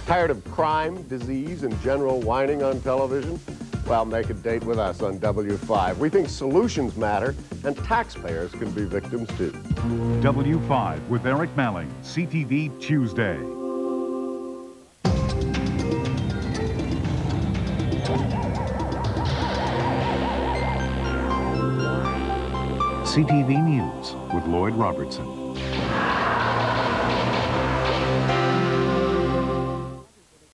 Tired of crime, disease, and general whining on television? Well, make a date with us on W5. We think solutions matter, and taxpayers can be victims too. W5 with Eric Malling, CTV Tuesday. CTV News with Lloyd Robertson.